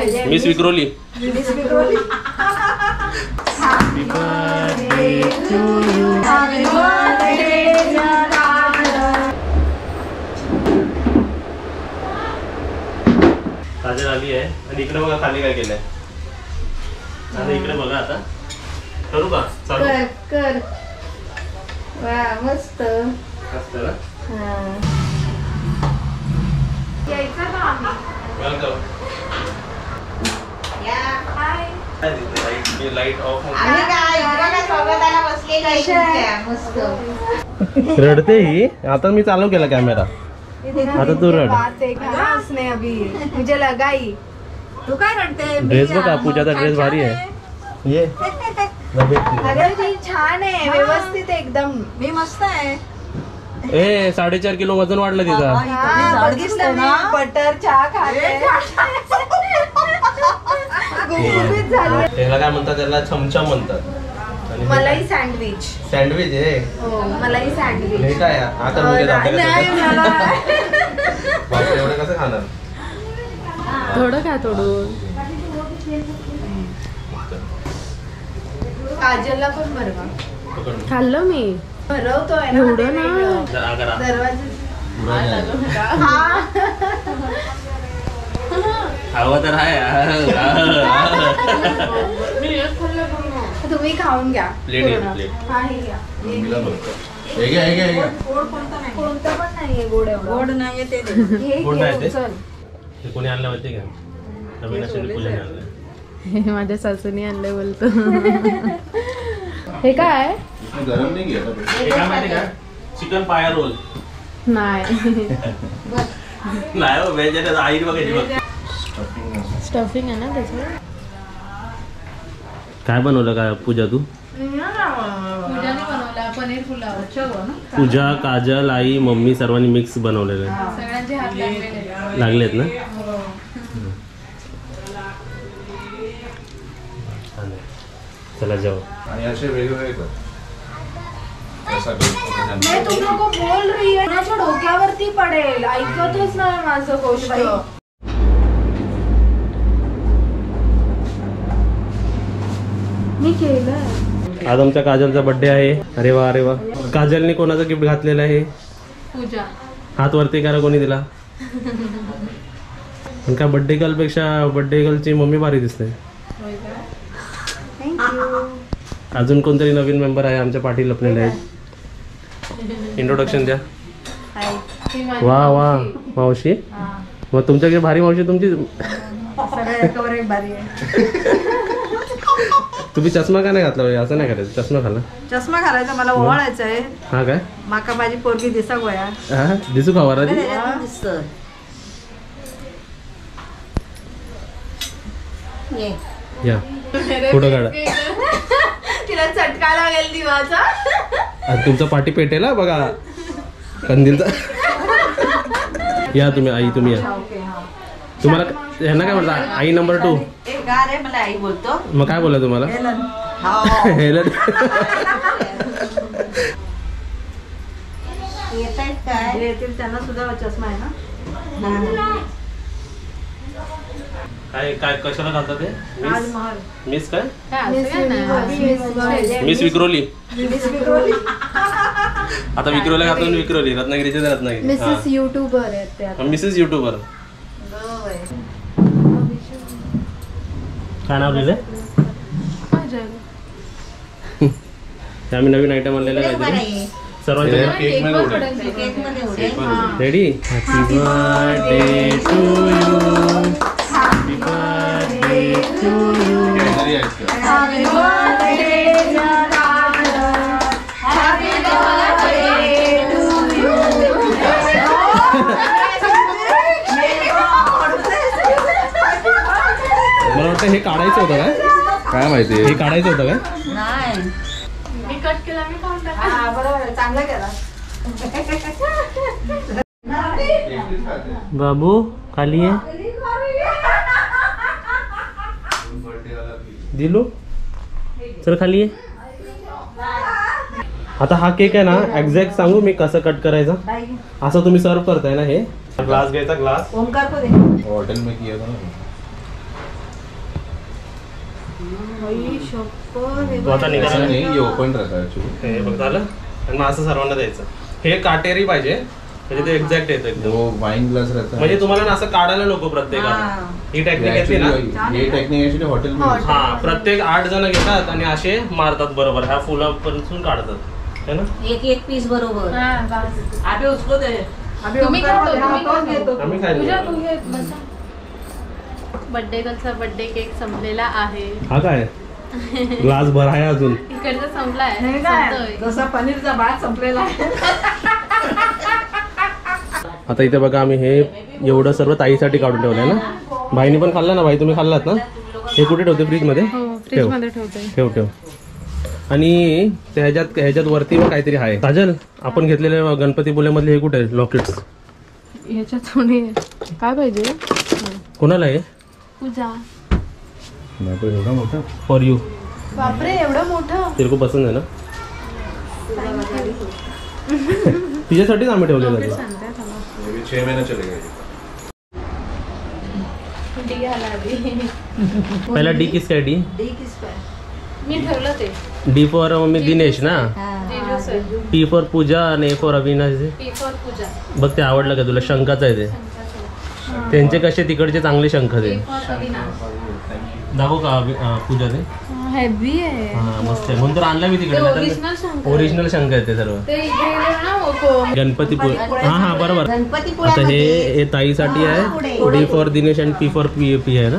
Miss Vikhroli. Miss Vikhroli. Happy birthday to you. Happy birthday Kajal आली आहे आणि इकडे बघा खाली काय केलंय. आता इकडे बघा. आता करू का चालू. कर. वा मस्त मस्त ना. यायचं ना आम्ही. वेलकम. Light off. रडते ही. आता मी चालू केला कॅमेरा. आता तू रड. हंसने अभी मुझे लगाई. तू काय रडते. ड्रेस बघा पूजाचा ड्रेस भारी आहे. ये अरे ती छान आहे. व्यवस्थित एकदम. मी मस्त आहे. 4.5 किलो वजन वाढलं तिचा. बघितलं ना. बटर चहा खाते. गुबगुबीत झाली. त्याला काय म्हणतात. त्याला चमचम म्हणतात. मलाई सँडविच. सँडविच आहे. हो मलाई सँडविच. नाही काय आता एवढं कसं खाणार. थोडं खा. थोडं काजलला पण भरवा. खाल्लं मी. भरवतोय एवढं ना. दरवाजा. हवं तर आहे. तुम्ही खाऊन घ्या. प्लेट. हा हे घ्या. कोणतं पण नाहीये गोड. गोड नाहीये ते. गोड नाही ते? चल. ते कोणी आणलं माहिती का. नवीन असेल पूजाने आणलं. हे माझ्या सासूने आणलंय बोलतो. हे काय गरम नाही हे काय माहिती का. चिकन पाया रोल. नाही. नाही हो व्हेज आहे. आई बघायची बघ. स्टफिंग आहे ना त्याच्यावर. काय बनवलं काय पूजा तू. पूजाने बनवला पनीर पुलाव. पूजा काजल आई मम्मी सर्वांनी मिक्स बनवलेलं आहे. सगळ्यांचे हात लागलेत ना. चला जाऊ. आणि असे वेगवेगळे कर. मैं तुम लोग को बोल रही है ना. डोक्यावरती पडेल. ऐकतच ना माझं गोष्ट. मी केलं. आज आमच्या काजलचा बर्थडे आहे. अरे वा अरे वा. काजलने कोणाचं गिफ्ट घातलेलं आहे. पूजा. हात वरती करा कोणी दिला. पण काय बर्थडे गर्ल पेक्षा बर्थडे गर्लची मम्मी भारी दिसते. अजून कोणतरी नवीन मेंबर आहे आमच्या पाठी लपलेले आहेत. इंट्रोडक्शन द्या. वा वा मावशी. मग तुमच्याकडे भारी मावशी तुमची. तुम्ही चष्मा का नाही घातला. असं नाही करायचं. चष्मा घाला. चष्मा घालायचा मला ओवाळायचं आहे. हा काय माका माझी पोरगी दिसा गोया. हा दिसू खावा रा. या फोटो काढा. तिला चटका लागेल दिवाचा. आणि तुमचा पाठी पेटेला बघा कंदीलचा. या तुम्ही आई. तुम्ही या. तुम्हाला ह्यांना काय म्हणतात. आई नंबर 2. मला आई बोलतो. मग काय बोला तुम्हाला. हेलन. त्यांना सुद्धा चष्मा आहे ना. काय काय कशाला घालतात ते. मिस काय. Miss miss Vikhroli. Miss Vikhroli. आता विक्रोला घातून विक्रोली. रत्नागिरीचे रत्नागिरी. मिसेस युट्यूबर आहेत त्या. Mrs YouTuber. काय नाव लिहिलंय. आम्ही नवीन आयटम आणलेला काहीतरी. सर्वांच्या ready. Happy birthday to you. Happy birthday to you. Happy birthday happy birthday to you. मला वाटतं हे काढायचं होतं काय. काय माहिती. हे काढायचं होतं काय. नाही मी कट केला. मी खाऊन टाकला. हा बरोबर चांगला केला. बाबू खाली आहे. दिलू चल खाली आहे. आता हा केक आहे ना एक्झॅक्ट सांगू मी कसं कट करायचा. असं तुम्ही सर्व करताय ना. हे ग्लास घ्यायचा. ग्लास ओमकार को दे. होटल में किया था ना. बाई, शप्पथ, हे तू आता निघाला असं नाही, हे ओपन राहतं actually. हे बघ झालं आणि मग असं सर्वांना द्यायचं. हे काटेरी पाहिजे म्हणजे ते एक्झॅक्ट येतं एकदम. वो वाईन ग्लास राहता म्हणजे तुम्हाला ना असं काढायला नको प्रत्येकाला. ही टेक्निक येते ना. हे टेक्निक ऍक्च्युली हॉटेल हा प्रत्येक 8 जण घेतात आणि असे मारतात बरोबर. ह्या फुलापासून काढतात है ना. एक पीस बरोबर. तुम्ही घेतो, तुम्ही घेतो. आम्ही पूजा खायला तू घे, बसा. बर्थडे गर्लचा बर्थडे केक संपलेला आहे. हा काय ग्लास भर आहे अजून. इकडचा संपलाय. हे काय? संपतोय. जसा पनीरचा भात संपलेला आहे. आता इथे बघा आम्ही हे एवढं सर्व ताईसाठी काढून ठेवलंय ना. बाईनी पण खाल्लं ना. बाई तुम्ही खाल्लात ना. हे कुठे ठेवते फ्रीज मध्ये. हो, फ्रीज मध्ये ठेवतोय. ठेव ठेव. आणि त्या ह्याच्यात वरती मग काहीतरी आहे. काजल आपण घेतलेले गणपती मधले हे कुठे लॉकेट्स. ह्याच्यातून काय पाहिजे. कोणाला आहे. पूजा. एवढा मोठा फॉर यू. बापरे, एवढं मोठं. तेरे को पसंद आहे ना. तिच्यासाठीच आम्ही ठेवलेलं आहे. 6 महिने चले गए. डी घाला आधी. पहिला डी किस काय. डी मी ठेवलं ते. डी फॉर मम्मी दिनेश ना. जीजू सर. पी फॉर पूजा आणि A for Avinash. P for Pooja. बघ ते आवडलं का तुला. शंखाचं आहे ते. त्यांचे कसे तिकडचे चांगले शंख ते. P for Avinash. दाखव का पूजा ते. हेवी आहे. हा मस्त आहे. म्हणून तर आणलं मी ते तिकडे. ओरिजिनल शंकर. ओरिजिनल शंख आहे ते सर्व. ते इथे ना गणपतीपुळे. हा हा बरोबर. आता गणपतीपुळ्यामध्ये हे ताईसाठी आहे. डी फॉर दिनेश आणि पी फॉर पी पी आहे ना.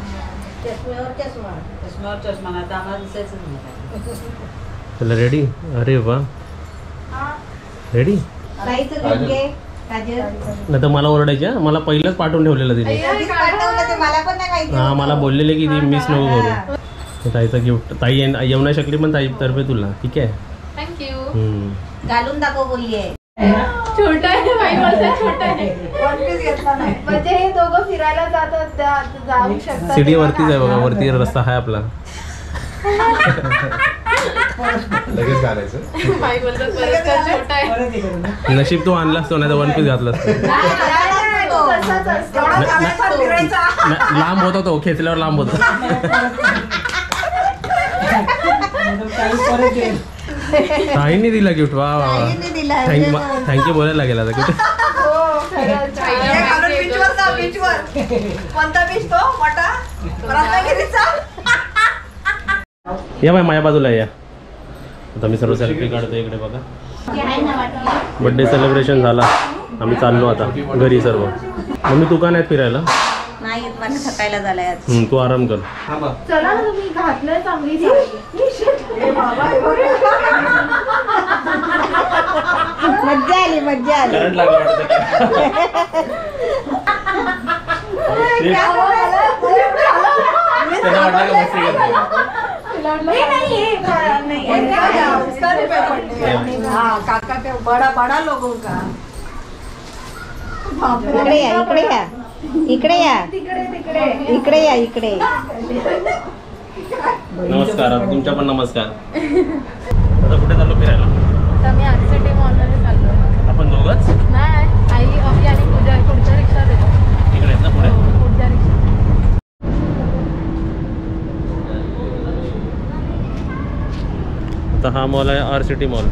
चला रेडी. अरे वा रेडी. नाही तर मला ओरडायच्या. मला पहिलंच पाठवून ठेवलेलं तिने. हा मला बोललेले की ती मिस नको करू. ताईचा गिफ्ट. ताई येऊ नाही शकली पण ताई तर्फे तुला. ठीक आहे. थँक्यू. घालून दाखव बोलली. छोटा आहे बाई, माझा छोटा आहे. पनीर घेतला नाही. म्हणजे हे दोघं फिरायला जातात, जाऊ शकतात. सिटी वरतीच आहे बघा. वरती रस्ता आहे आपला. लगेच घालायचं. बाई बोलतात परत का छोटा आहे. नशीब तू आणलास तो नाही तर वन पीस घातलास. तसाच असतो. लांब होता तो. खेचल्यावर लांब होता. ताईने दिला गिफ्ट. वा वा वा. थँक्यू बोलायला लागेल आता कुठे. हो, खरंच. कोणता बीच तो मोठा रत्नागिरीचा. या बाय माझ्या बाजूला या. आता मी सर्व सेल्फी काढतो. इकडे बघा. बर्थडे सेलिब्रेशन झाला. आम्ही चाललो आता घरी सर्व. मम्मी तू का नाही फिरायला. नाही येत मला थकायला झालाय आज. तू आराम कर. चला ना, तुम्ही घातलंय चांगली साडी. मज्जा आली मज्जा आली. करंट लागला वाटतं. त्याला वाटलं का मस्ती करतोय. काका ते बडा बडा लोगों का. इकडे या इकडे या इकडे या तिकडे तिकडे इकडे या इकडे. नमस्कार. तुमच्या पण नमस्कार. आता कुठे चाललो फिरायला. आता मी आरसीटी मॉलमध्ये चाललोय. आपण दोघंच नाही, आई अभि आणि पूजा पुढच्या रिक्षा देतो. इकडे आहेत ना पुढे. पुढच्या रिक्षा. आता हा मॉल आहे आर सिटी मॉल.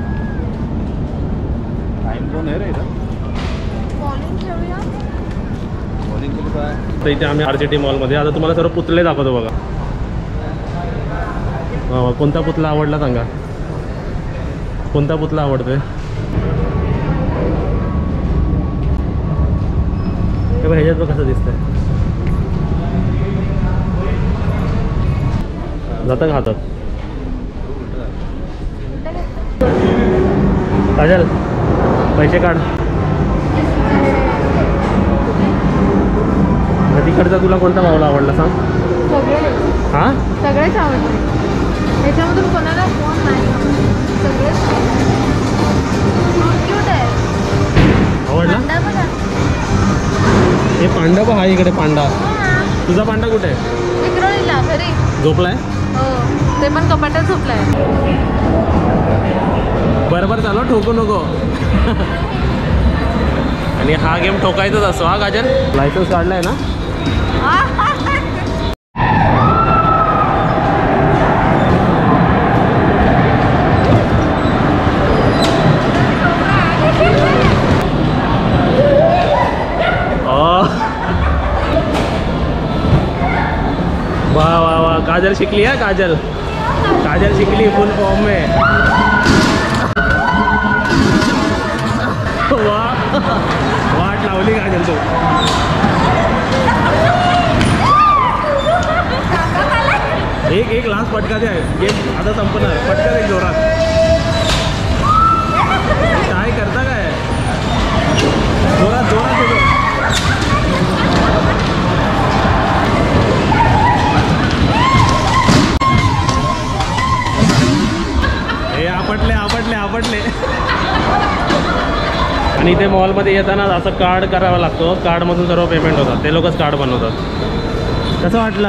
टाइम कोण आहे रे इथं. मॉर्निंग ठेवूया. मॉर्निंग केलं काय. तर इथे आम्ही आर सिटी मॉलमध्ये. आता तुम्हाला सर्व पुतळे दाखवतो बघा. कोणता पुतळा आवडला सांगा. कोणता पुतळा आवडतोय. हे बघ ह्याच्यात बघ कसं दिसतंय. जातं का हातात. काजल पैसे काढ. तिकडचा तुला कोणता मावला आवडला सांग. सगळे हा सगळेच आवडले. ह्याच्यामधून कोणाला फोन नाही. सगळेच क्यूट आहे. आवडला. पांडा बघा. हे पांडा पण आहे इकडे. पांडा. तुझा पांडा कुठे आहे. विक्रोळीला घरी झोपलाय. हो, ते पण कपाटात झोपलाय. बरोबर चालू ठोकू नको. आणि हा गेम ठोकायचाच असतो. हा काजल लायसन्स काढलाय ना. वाह वाह वाह, काजल शिकली है, काजल काजल शिकली फुल फॉर्म में। वाह, वाट लावली काजल तू। एक लास्ट फटका द्या, गेम आता संपणार, फटका दे जोरात। काय करता काय, जोरात जोरात दे. हे आपटले आपटले आपटले. आणि इथे मॉलमध्ये येताना असं कार्ड करावा लागतो, कार्डमधून सर्व पेमेंट होतात, ते लोकच कार्ड बनवतात. कसं वाटलं?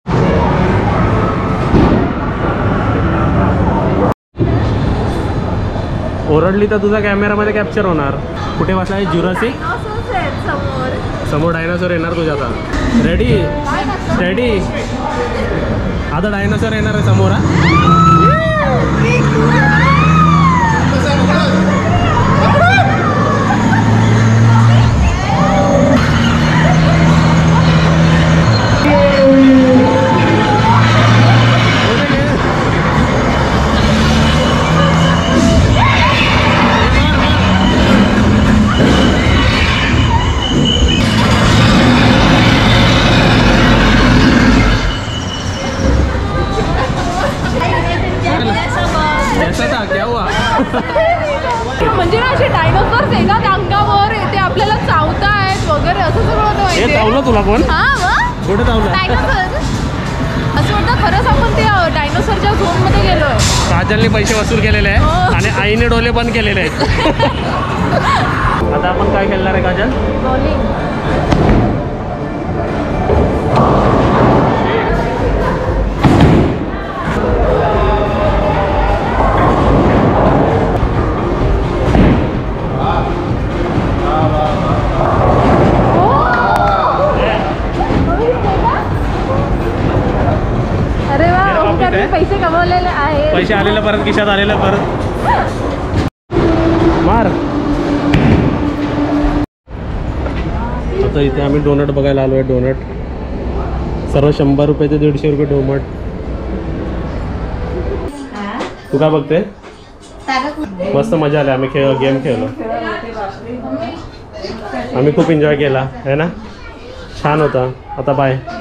ओरडली तर तुझा कॅमेरामध्ये कॅप्चर होणार. कुठे बसलाय? जुरासिक समोर डायनासोर येणार तुझ्या. आता रेडी रेडी, आता डायनासोर येणार आहे समोर. म्हणजे ना असे डायनोसॉर्स आहे का त्या अंगावर, ते आपल्याला चावतायत वगैरे असं सगळं होतं हे माहितीये? चावलं तुला कोण? हा मग कुठे चावलं? डायनोसॉर असं वाटतं खरंच आपण ते डायनोसॉरच्या झोन मध्ये गेलोय. काजलने पैसे वसूल केलेले आहे हो. आणि आईने डोले बंद केलेले आहेत. आता आपण काय खेळणार आहे काजल? बॉलिंग. अरे वा, ओमकारने पैसे कमवलेले आहेत. पैसे आलेले परत खिशात आलेले परत. मार. आता इथे आम्ही डोनट बघायला आलो आहे. डोनट सर्व 100 रुपये ते 150 रुपये डोनट. तू काय बघते? मस्त मजा आली. आम्ही गेम खेळलो, आम्ही खूप एन्जॉय केला आहे ना, छान होता. आता बाय.